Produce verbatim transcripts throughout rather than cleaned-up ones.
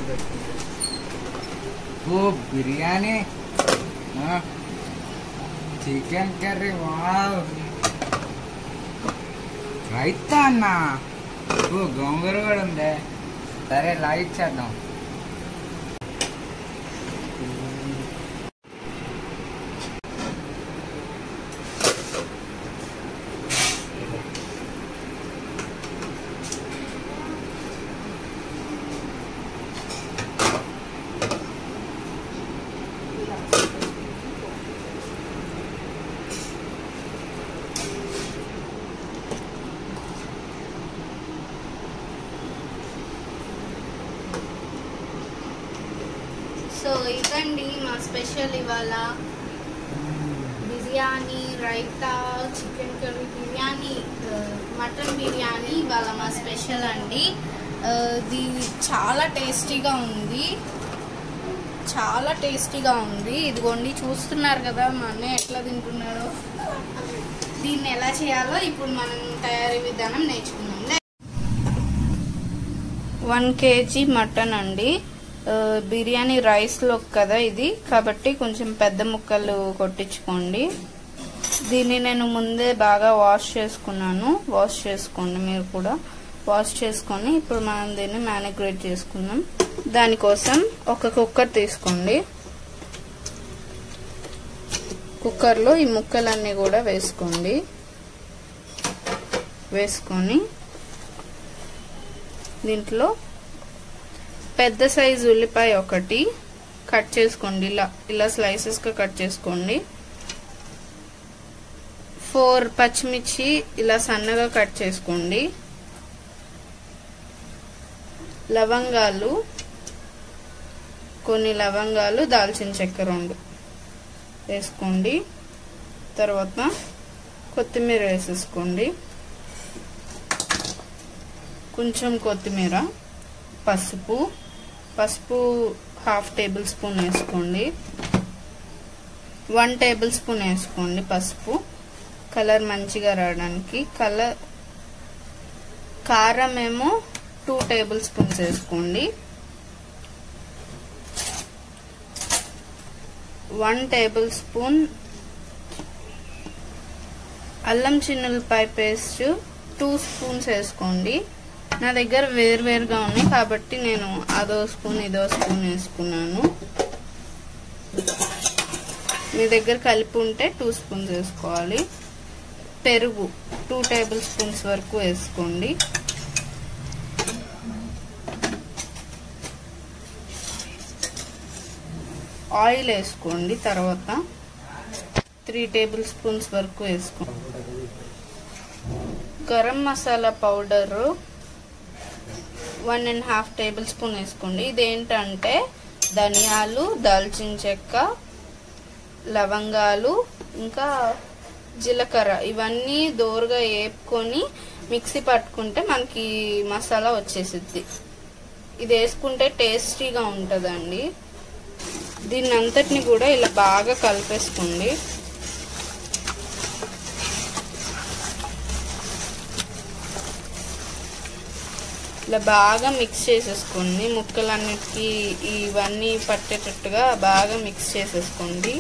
वो biryani chicken curry wow raita అన్న ఓ గోంగూర కూడా ఉందే సరే లైక్ చేద్దాం సో ఇదండి మా స్పెషల్ ఇవాళ biryani raita chicken curry biryani mutton biryani ఇవాళ మా స్పెషల్ అండి. ఇది చాలా టేస్టీగా ఉంది చాలా టేస్టీగా ఉంది ఇదిగోండి చూస్తున్నారు కదా మా అన్నయ్య ఎట్లా తింటున్నాడో. దీన్ని ఎలా చేయాలో ఇప్పుడు మనం తయారీ విధానం నేర్చుకుందాం. వన్ కేజీ మటన్ అండి. బిర్యానీ రైస్లో కదా ఇది కాబట్టి కొంచెం పెద్ద ముక్కలు కొట్టించుకోండి. దీన్ని నేను ముందే బాగా వాష్ చేసుకున్నాను. వాష్ చేసుకోండి మీరు కూడా. వాష్ చేసుకొని ఇప్పుడు మనం దీన్ని మ్యారినేట్ చేసుకుందాం. దానికోసం ఒక కుక్కర్ తీసుకోండి. కుక్కర్లో ఈ ముక్కలన్నీ కూడా వేసుకోండి. వేసుకొని దీంట్లో పెద్ద సైజు ఉల్లిపాయ ఒకటి కట్ చేసుకోండి. ఇలా ఇలా స్లైసెస్గా కట్ చేసుకోండి. ఫోర్ పచ్చిమిర్చి ఇలా సన్నగా కట్ చేసుకోండి. లవంగాలు కొన్ని లవంగాలు దాల్చిన చెక్క రెండు వేసుకోండి. తర్వాత కొత్తిమీర వేసేసుకోండి. కొంచెం కొత్తిమీర, పసుపు పసుపు హాఫ్ టేబుల్ స్పూన్ వేసుకోండి. వన్ టేబుల్ స్పూన్ వేసుకోండి పసుపు కలర్ మంచిగా రావడానికి. కలర్ కారం ఏమో టూ టేబుల్ స్పూన్స్ వేసుకోండి. వన్ టేబుల్ స్పూన్ అల్లం చిన్నులపాయ పేస్ట్ టూ స్పూన్స్ వేసుకోండి. నా దగ్గర వేరువేరుగా ఉన్నాయి కాబట్టి నేను అదో స్పూన్ ఇదో స్పూన్ వేసుకున్నాను. మీ దగ్గర కలిపి ఉంటే టూ స్పూన్స్ వేసుకోవాలి. పెరుగు టూ టేబుల్ స్పూన్స్ వరకు వేసుకోండి. ఆయిల్ వేసుకోండి. తర్వాత త్రీ టేబుల్ స్పూన్స్ వరకు వేసుకోండి. Garam masala powder one and half tablespoon వేసుకోండి. ఇదేంటంటే ధనియాలు, దాల్చిన చెక్క, లవంగాలు ఇంకా జీలకర్ర ఇవన్నీ దోరగా వేపుకొని మిక్సీ పట్టుకుంటే మనకి మసాలా వచ్చేసిద్ది. ఇది వేసుకుంటే టేస్టీగా ఉంటుందండి. దీన్ని అంతటిని కూడా ఇలా బాగా కలిపేసుకోండి. ఇలా బాగా మిక్స్ చేసేసుకోండి. ముక్కలన్నిటికీ ఇవన్నీ పట్టేటట్టుగా బాగా మిక్స్ చేసేసుకోండి.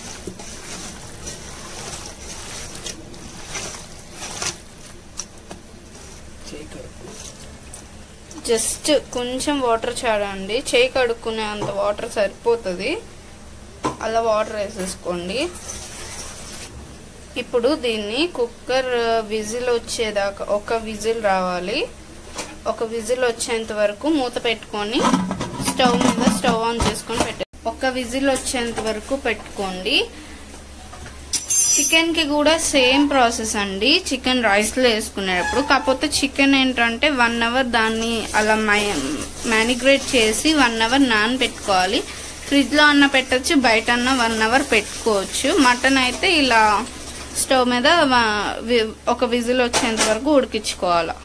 జస్ట్ కొంచెం వాటర్ చాడండి. చేయి కడుక్కునే అంత వాటర్ సరిపోతుంది. అలా వాటర్ వేసేసుకోండి. ఇప్పుడు దీన్ని కుక్కర్ విజిల్ వచ్చేదాకా ఒక విజిల్ రావాలి. ఒక విజిల్ వచ్చేంత వరకు మూత పెట్టుకొని స్టవ్ మీద స్టవ్ ఆన్ చేసుకొని పెట్ట ఒక విజిల్ వచ్చేంత వరకు పెట్టుకోండి. చికెన్ కి కూడా సేమ్ ప్రాసెస్ అండి. చికెన్ రైస్ లో వేసుకునేటప్పుడు కాకపోతే చికెన్ ఏంటంటే వన్ అవర్ దాన్ని అలా మ్యారినేట్ చేసి వన్ అవర్ నాన్ పెట్టుకోవాలి. ఫ్రిడ్జ్ లో అన్న పెట్టచ్చు, బయట అన్న వన్ అవర్ పెట్టుకోవచ్చు. మటన్ అయితే ఇలా స్టవ్ మీద ఒక విజిల్ వచ్చేంత వరకు ఉడికించుకోవాలి.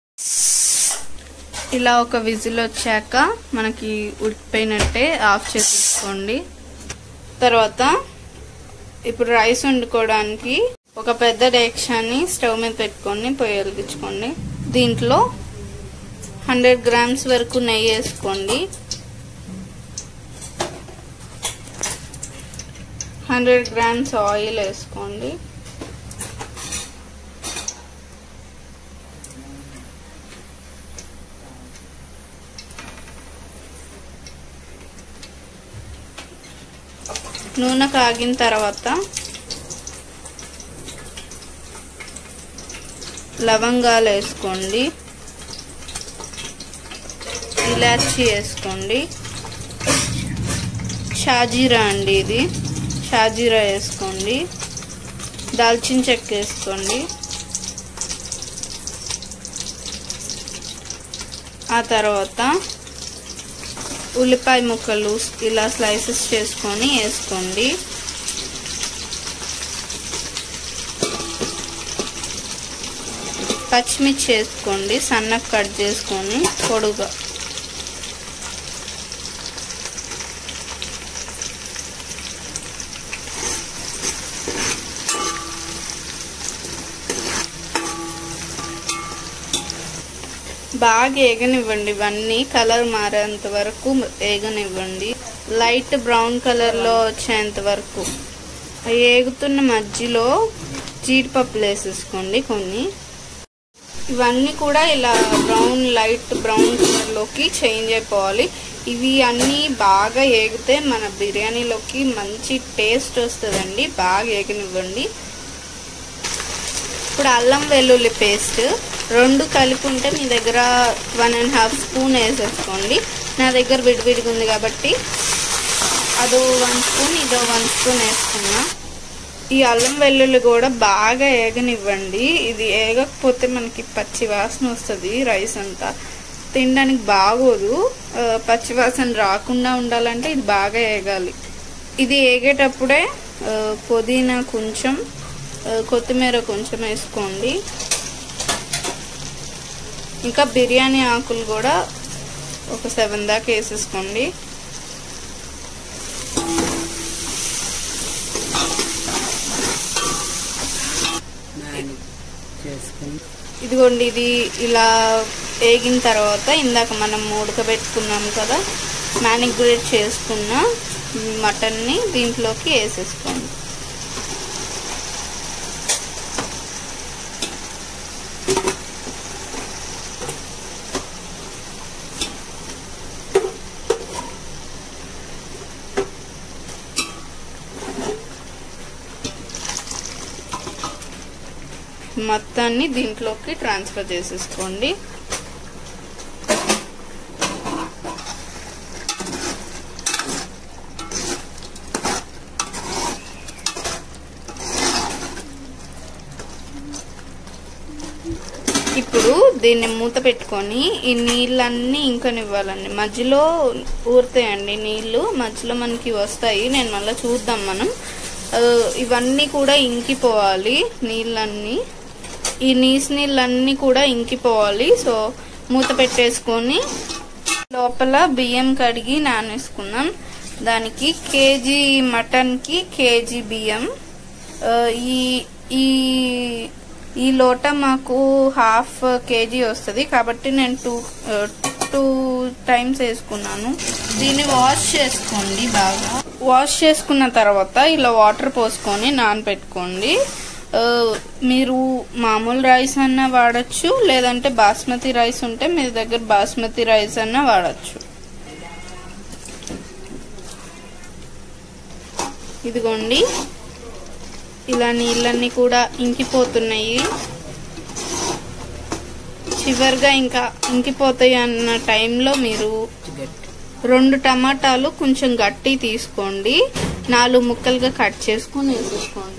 ఇలా ఒక విజిల్ వచ్చాక మనకి ఉడికిపోయినట్టే ఆఫ్ చేసేసుకోండి. తర్వాత ఇప్పుడు రైస్ వండుకోవడానికి ఒక పెద్ద డేక్షాన్ని స్టవ్ మీద పెట్టుకొని పొయ్యి వెలిగించుకోండి. దీంట్లో హండ్రెడ్ గ్రామ్స్ వరకు నెయ్యి వేసుకోండి. హండ్రెడ్ గ్రామ్స్ ఆయిల్ వేసుకోండి. నూనె కాగిన తర్వాత లవంగాలు వేసుకోండి, ఇలాచీ వేసుకోండి, షాజీరా అండి ఇది, షాజీరా వేసుకోండి, దాల్చిన చెక్క వేసుకోండి. ఆ తర్వాత ఉల్లిపాయ ముక్కలు ఇలా స్లైసెస్ చేసుకొని వేసుకోండి. పచ్చిమిర్చి వేసుకోండి, సన్నగా కట్ చేసుకొని పొడుగా. బాగా వేగనివ్వండి, ఇవన్నీ కలర్ మారేంత వరకు వేగనివ్వండి, లైట్ బ్రౌన్ కలర్లో వచ్చేంత వరకు. వేగుతున్న మధ్యలో జీడిపప్పులు వేసేసుకోండి కొన్ని. ఇవన్నీ కూడా ఇలా బ్రౌన్ లైట్ బ్రౌన్ కలర్లోకి చేంజ్ అయిపోవాలి. ఇవి అన్నీ బాగా వేగితే మన బిర్యానీలోకి మంచి టేస్ట్ వస్తుందండి. బాగా వేగనివ్వండి. ఇప్పుడు అల్లం వెల్లుల్లి పేస్ట్ రెండు కలిపి ఉంటే మీ దగ్గర వన్ అండ్ హాఫ్ స్పూన్ వేసేసుకోండి. నా దగ్గర విడివిడిగా ఉంది కాబట్టి అదో వన్ స్పూన్ ఇదో వన్ స్పూన్ వేసుకున్నా. ఈ అల్లం వెల్లుల్లి కూడా బాగా వేగనివ్వండి. ఇది వేగకపోతే మనకి పచ్చి వాసన వస్తుంది, రైస్ అంతా తినడానికి బాగోదు. పచ్చి వాసన రాకుండా ఉండాలంటే ఇది బాగా వేగాలి. ఇది వేగేటప్పుడే పుదీనా కొంచెం, కొత్తిమీర కొంచెం వేసుకోండి. ఇంకా బిర్యానీ ఆకులు కూడా ఒక సెవెన్ దాకా వేసేసుకోండి. ఇదిగోండి, ఇది ఇలా వేగిన తర్వాత ఇందాక మనం ఉడకబెట్టుకున్నాం కదా, మ్యారినేట్ చేసుకున్న మటన్ని దీంట్లోకి వేసేసుకోండి. మొత్తాన్ని దీంట్లోకి ట్రాన్స్ఫర్ చేసేసుకోండి. ఇప్పుడు దీన్ని మూత పెట్టుకొని ఈ నీళ్ళన్నీ ఇంకనివ్వాలండి. మధ్యలో ఊరుతాయండి నీళ్ళు, మధ్యలో మనకి వస్తాయి. నేను మళ్ళీ చూద్దాం మనం. ఇవన్నీ కూడా ఇంకిపోవాలి, నీళ్ళన్నీ ఈ నీసు నీళ్ళన్నీ కూడా ఇంకిపోవాలి. సో మూత పెట్టేసుకొని లోపల బియ్యం కడిగి నానేసుకున్నాం. దానికి కేజీ మటన్కి కేజీ బియ్యం. ఈ ఈ ఈ లోట మాకు హాఫ్ కేజీ వస్తుంది కాబట్టి నేను టూ టూ టైమ్స్ వేసుకున్నాను. దీన్ని వాష్ చేసుకోండి. బాగా వాష్ చేసుకున్న తర్వాత ఇలా వాటర్ పోసుకొని నానబెట్టుకోండి. మీరు మామూలు రైస్ అన్నా వాడచ్చు, లేదంటే బాస్మతి రైస్ ఉంటే మీ దగ్గర బాస్మతి రైస్ అన్నా వాడచ్చు. ఇదిగోండి, ఇలా నీళ్ళన్నీ కూడా ఇంకిపోతున్నాయి. చివరిగా ఇంకా ఇంకిపోతాయి అన్న టైంలో మీరు రెండు టమాటాలు కొంచెం గట్టి తీసుకోండి, నాలుగు ముక్కలుగా కట్ చేసుకొని వేసేసుకోండి.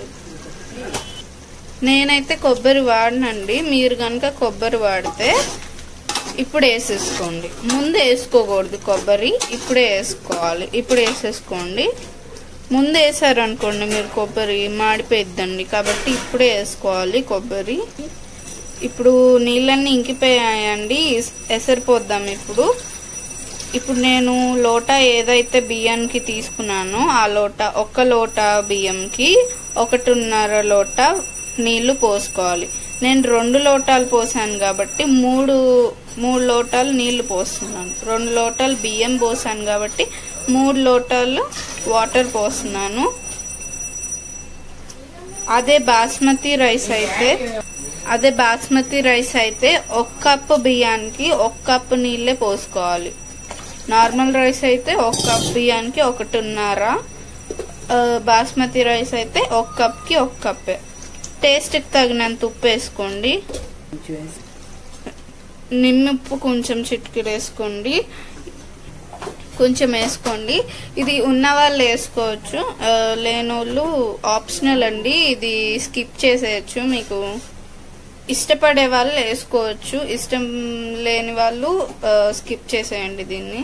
నేనైతే కొబ్బరి వాడనండి, మీరు కనుక కొబ్బరి వాడితే ఇప్పుడు వేసేసుకోండి. ముందు వేసుకోకూడదు కొబ్బరి, ఇప్పుడే వేసుకోవాలి. ఇప్పుడు వేసేసుకోండి. ముందు వేసారనుకోండి మీరు కొబ్బరి మాడిపోయిద్దండి, కాబట్టి ఇప్పుడే వేసుకోవాలి కొబ్బరి. ఇప్పుడు నీళ్ళన్నీ ఇంకిపోయాయండి, ఎసరిపోద్దాం ఇప్పుడు. ఇప్పుడు నేను లోటా ఏదైతే బియ్యానికి తీసుకున్నానో ఆ లోటా, ఒక్క లోటా బియ్యంకి ఒకటిన్నర లోటా నీళ్లు పోసుకోవాలి. నేను రెండు లోటాలు పోసాను కాబట్టి మూడు మూడు లోటాలు నీళ్లు పోస్తున్నాను. రెండు లోటాలు బియ్యం పోసాను కాబట్టి మూడు లోటాలు వాటర్ పోస్తున్నాను. అదే బాస్మతి రైస్ అయితే అదే బాస్మతి రైస్ అయితే ఒక కప్పు బియ్యానికి ఒక కప్పు నీళ్ళే పోసుకోవాలి. నార్మల్ రైస్ అయితే ఒక కప్ బియ్యానికి ఒకటిన్నర, బాస్మతి రైస్ అయితే ఒక కప్కి ఒక కప్పే. టేస్ట్కి తగినంత ఉప్పు వేసుకోండి. నిమ్మప్పు కొంచెం చిటికెడు వేసుకోండి, కొంచెం వేసుకోండి. ఇది ఉన్న వాళ్ళు వేసుకోవచ్చు, లేనోళ్ళు ఆప్షనల్ అండి, ఇది స్కిప్ చేసేయచ్చు. మీకు ఇష్టపడే వాళ్ళు వేసుకోవచ్చు, ఇష్టం లేని వాళ్ళు స్కిప్ చేసేయండి దీన్ని.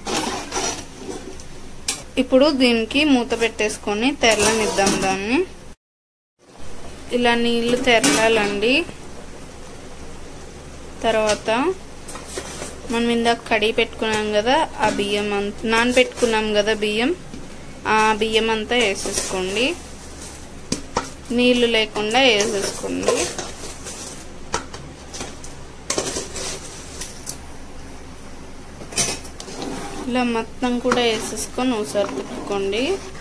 ఇప్పుడు దీనికి మూత పెట్టేసుకొని తెరలనిద్దాం దాన్ని. ఇలా నీళ్లు తెరలాలండి. తర్వాత మనం ఇందాక కడిగి పెట్టుకున్నాం కదా ఆ బియ్యం అంతా, నానబెట్టుకున్నాం కదా బియ్యం, ఆ బియ్యం అంతా వేసేసుకోండి. నీళ్లు లేకుండా వేసేసుకోండి. ఇలా మొత్తం కూడా వేసేసుకొని ఒకసారి తిప్పుకోండి.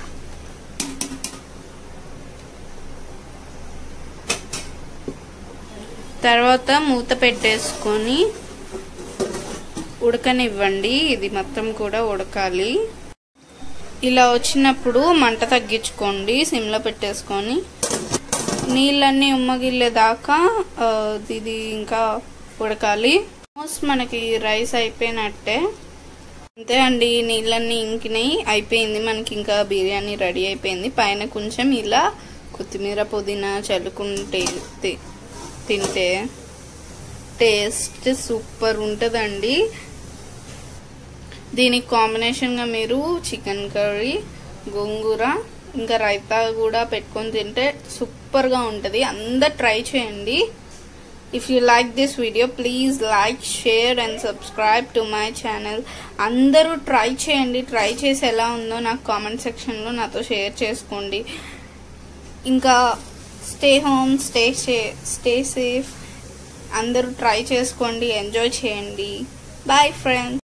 తర్వాత మూత పెట్టేసుకొని ఉడకనివ్వండి. ఇది మొత్తం కూడా ఉడకాలి. ఇలా వచ్చినప్పుడు మంట తగ్గించుకోండి, సిమ్లో పెట్టేసుకొని. నీళ్ళన్నీ ఉమ్మగిల్లేదాకా ఇది ఇంకా ఉడకాలి. ఆల్మోస్ట్ మనకి రైస్ అయిపోయినట్టే. అంతే అండి, నీళ్ళన్నీ ఇంకినాయి, అయిపోయింది మనకి. ఇంకా బిర్యానీ రెడీ అయిపోయింది. పైన కొంచెం ఇలా కొత్తిమీర పుదీనా చల్లుకుంటే తింటే టేస్ట్ సూపర్ ఉంటుందండి. దీనికి కాంబినేషన్గా మీరు చికెన్ కర్రీ, గోంగూర, ఇంకా రైతా కూడా పెట్టుకొని తింటే సూపర్గా ఉంటుంది. అందరు ట్రై చేయండి. If you like this video, please like, share and subscribe to my channel. అందరూ ట్రై చేయండి. ట్రై చేసి ఎలా ఉందో నాకు కామెంట్ సెక్షన్లో నాతో షేర్ చేసుకోండి. ఇంకా stay home, stay stay safe. అందరూ ట్రై చేసుకోండి, ఎంజాయ్ చేయండి. Bye friends.